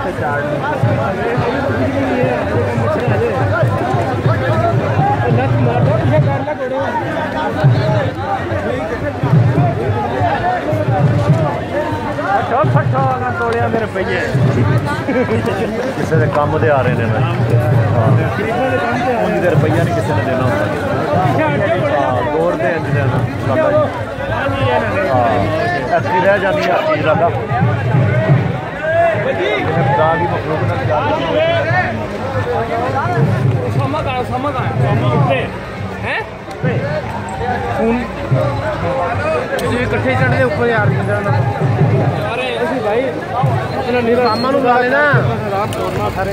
मेरे रुपये किसी के काम दे आ रहे हैं उन्हीं रुपया नहीं किसी ने देना होता 2 रुपये देना ऐसी रह जाती है चीज लादा मखलूक इकट्ठे चढ़ते ऊपर यार भाई शामा ला लेना सारे